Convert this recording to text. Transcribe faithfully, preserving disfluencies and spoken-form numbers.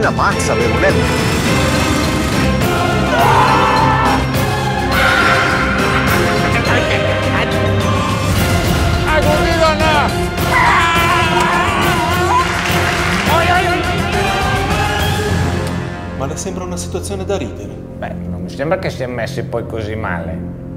bambina pazza, vero Nelly? Ah, così no! Ma le sembra una situazione da ridere? Beh, non mi sembra che sia messi poi così male.